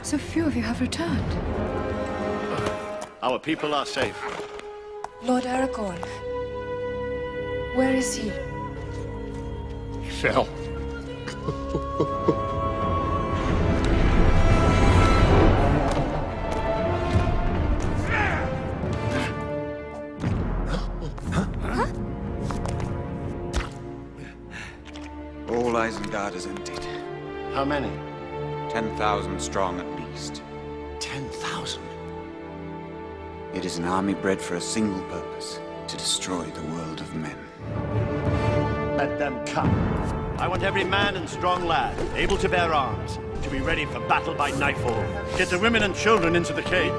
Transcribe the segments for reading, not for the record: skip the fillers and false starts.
So few of you have returned. Our people are safe. Lord Aragorn. Where is he? He fell. All Isengard is emptied. How many? 10,000 strong at least. 10,000? It is an army bred for a single purpose, to destroy the world of men. Let them come. I want every man and strong lad, able to bear arms, to be ready for battle by nightfall. Get the women and children into the cave.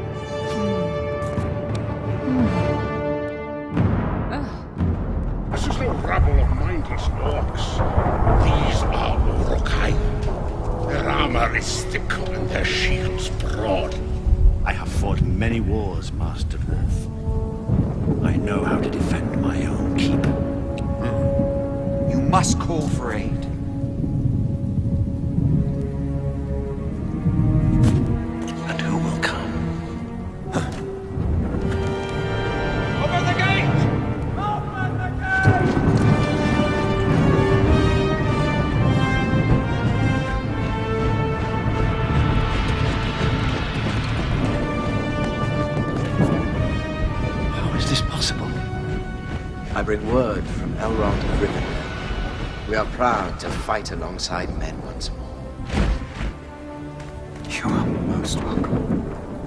This is no rabble of mindless orcs. These are Uruk-hai. Their armor is thick and their shields broad. I have fought many wars, Master Dwarf. I know how to defend my own keep. You must call for aid. And who will come? Open the gate! Open the gate! How is this possible? I bring word from Elrond of Rivendell. We are proud to fight alongside men once more. You are most welcome.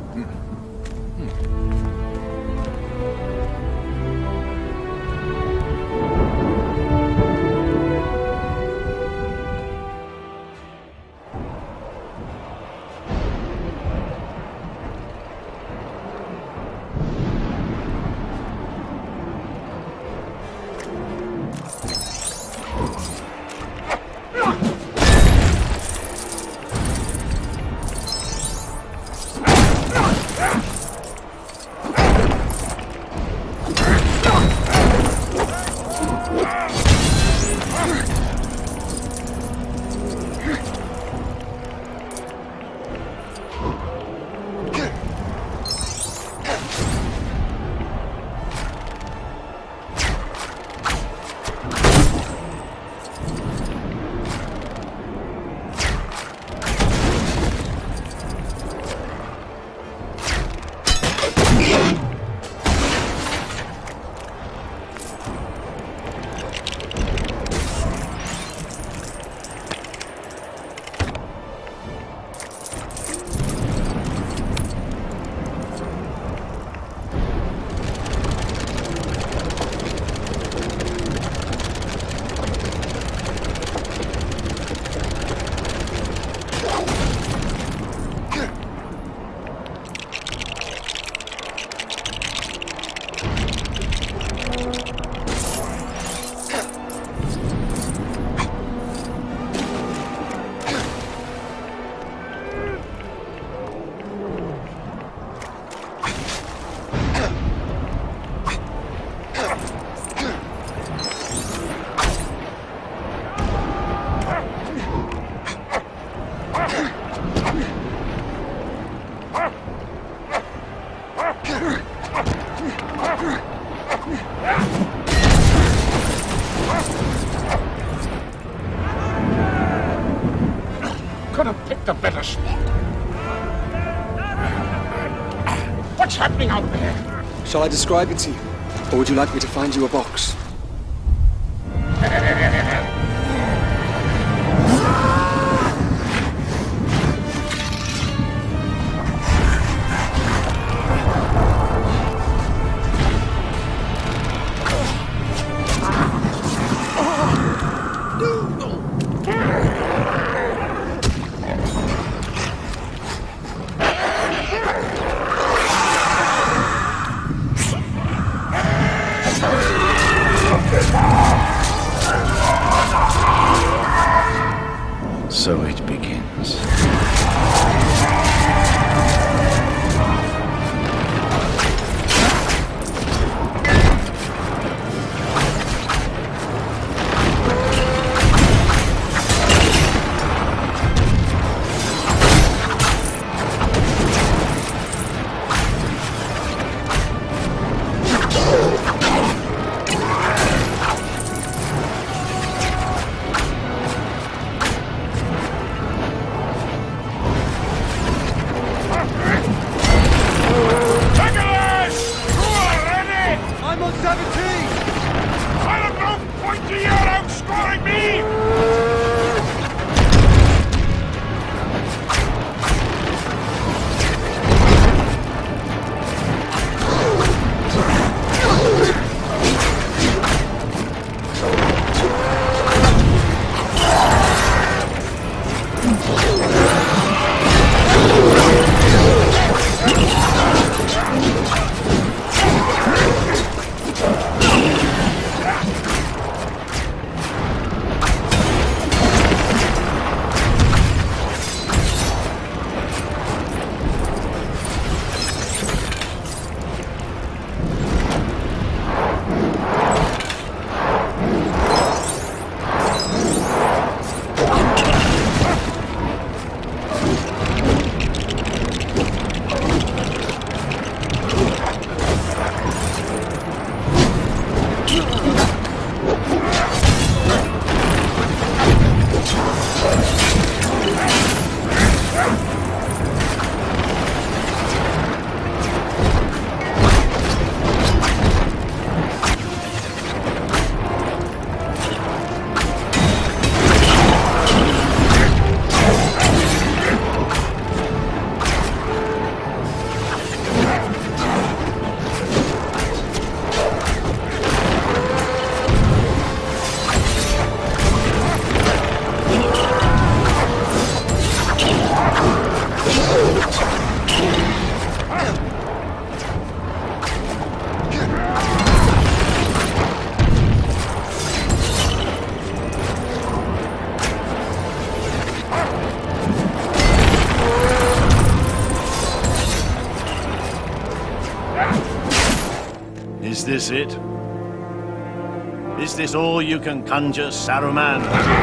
Could have picked a better spot. What's happening out there? Shall I describe it to you? Or would you like me to find you a box? So it begins. this it? Is this all you can conjure, Saruman?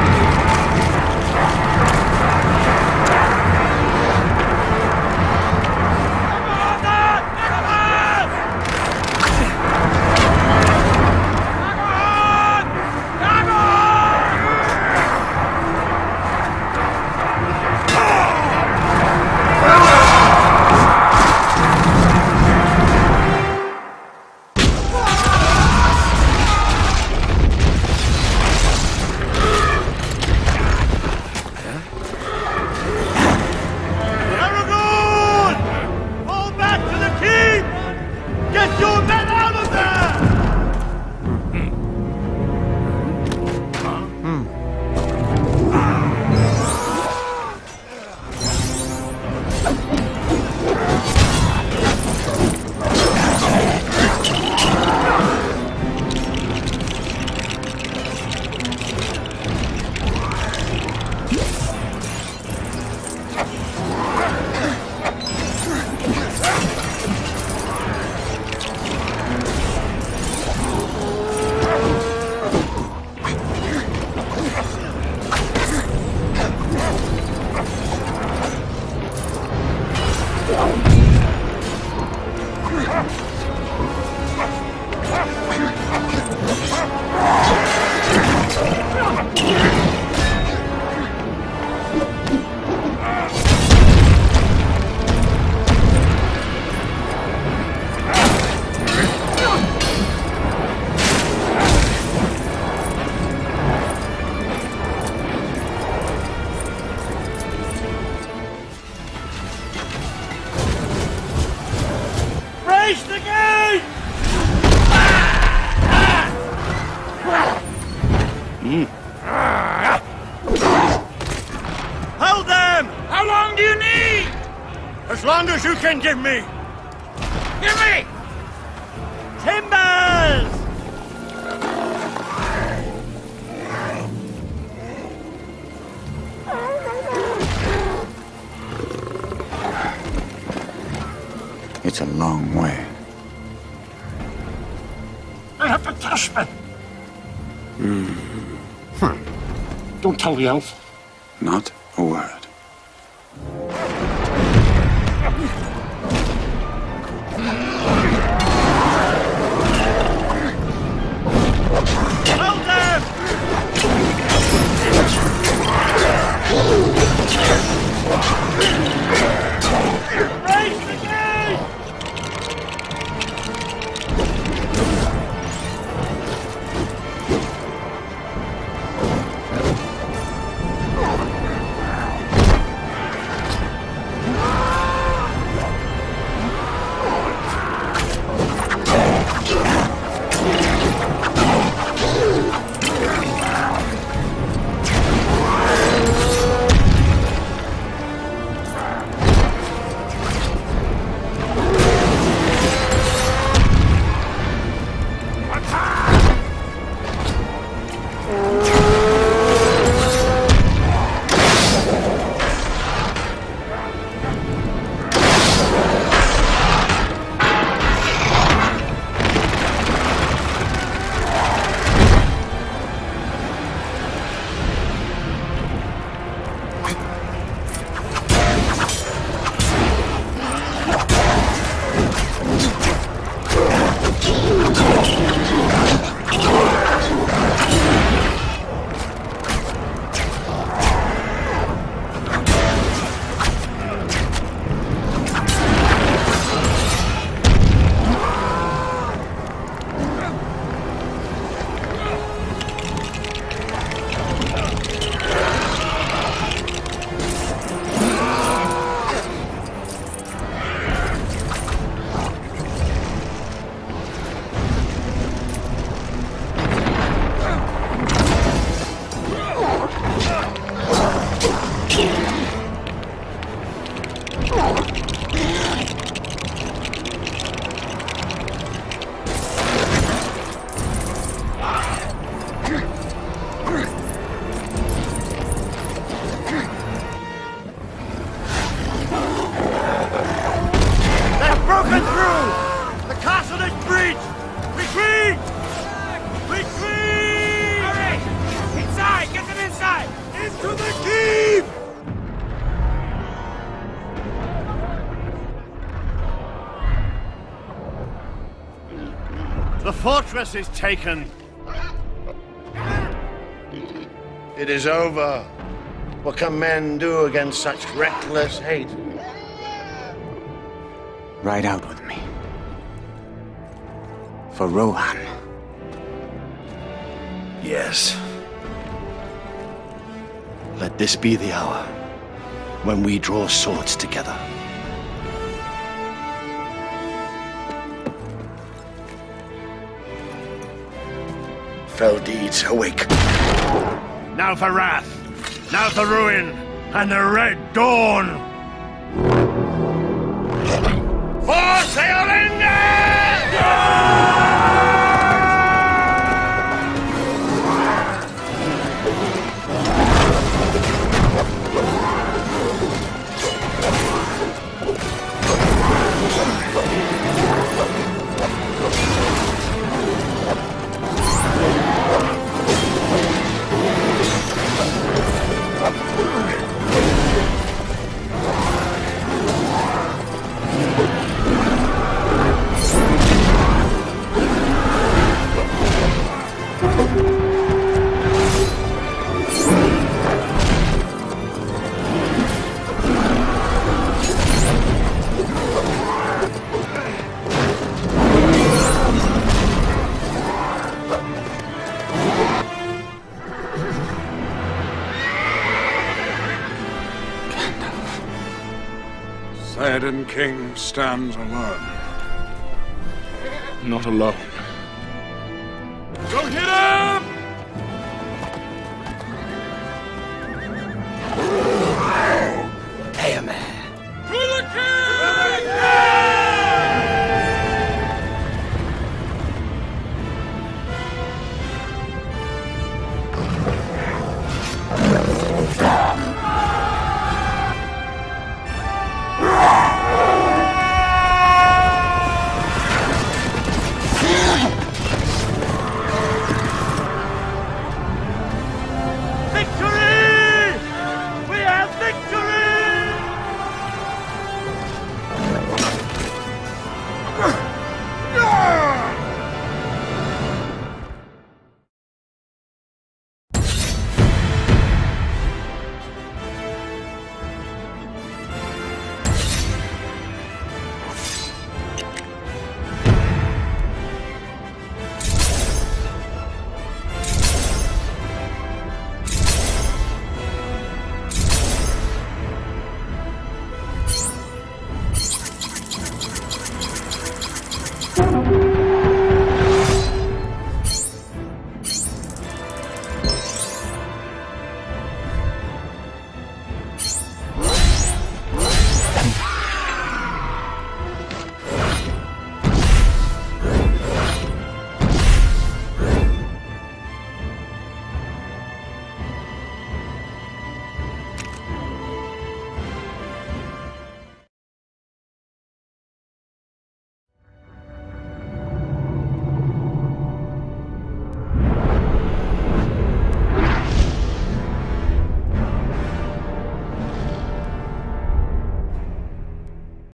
Hold them! How long do you need? As long as you can give me! Give me! Timbers! It's a long way. I have to trust me. Don't tell the elf. Not a word. Hold them! Raise the gate! fortress is taken. It is over. What can men do against such reckless hate? Ride out with me. For Rohan. Yes. Let this be the hour when we draw swords together. Fell deeds awake. Now for wrath, now for ruin, and the Red Dawn! For Theoden King stands alone. Not alone.